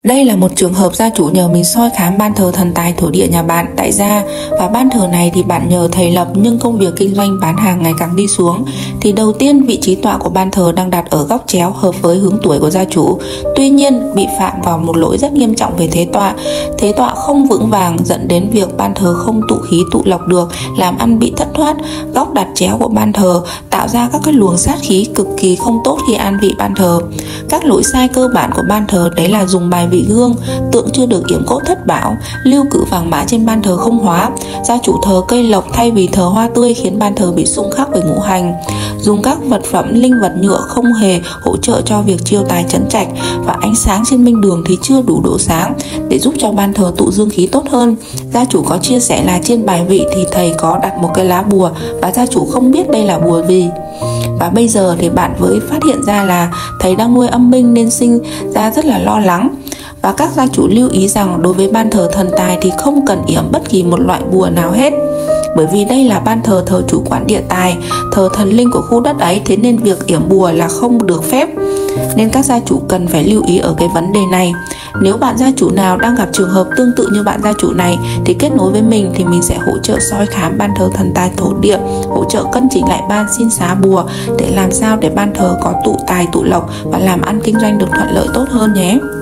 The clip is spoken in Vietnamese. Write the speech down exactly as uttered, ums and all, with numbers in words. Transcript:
Đây là một trường hợp gia chủ nhờ mình soi khám ban thờ thần tài thổ địa nhà bạn tại gia, và ban thờ này thì bạn nhờ thầy lập nhưng công việc kinh doanh bán hàng ngày càng đi xuống. Thì đầu tiên vị trí tọa của ban thờ đang đặt ở góc chéo hợp với hướng tuổi của gia chủ. Tuy nhiên bị phạm vào một lỗi rất nghiêm trọng về thế tọa. Thế tọa không vững vàng dẫn đến việc ban thờ không tụ khí tụ lộc được, làm ăn bị thất thoát. Góc đặt chéo của ban thờ tạo ra các cái luồng sát khí cực kỳ không tốt khi an vị ban thờ. Các lỗi sai cơ bản của ban thờ đấy là dùng bài vị gương, tượng chưa được yểm cốt thất bảo, lưu cử vàng mã trên ban thờ không hóa, gia chủ thờ cây lộc thay vì thờ hoa tươi khiến ban thờ bị xung khắc với ngũ hành, dùng các vật phẩm linh vật nhựa không hề hỗ trợ cho việc chiêu tài trấn trạch, và ánh sáng trên minh đường thì chưa đủ độ sáng để giúp cho ban thờ tụ dương khí tốt hơn. Gia chủ có chia sẻ là trên bài vị thì thầy có đặt một cái lá bùa và gia chủ không biết đây là bùa gì. Và bây giờ thì bạn mới phát hiện ra là thầy đang nuôi âm binh nên sinh ra rất là lo lắng. Và các gia chủ lưu ý rằng đối với ban thờ thần tài thì không cần yểm bất kỳ một loại bùa nào hết, bởi vì đây là ban thờ thờ chủ quản địa tài, thờ thần linh của khu đất ấy, thế nên việc yểm bùa là không được phép. Nên các gia chủ cần phải lưu ý ở cái vấn đề này. Nếu bạn gia chủ nào đang gặp trường hợp tương tự như bạn gia chủ này thì kết nối với mình thì mình sẽ hỗ trợ soi khám ban thờ thần tài thổ địa, hỗ trợ cân chỉnh lại ban xin xá bùa để làm sao để ban thờ có tụ tài tụ lộc và làm ăn kinh doanh được thuận lợi tốt hơn nhé.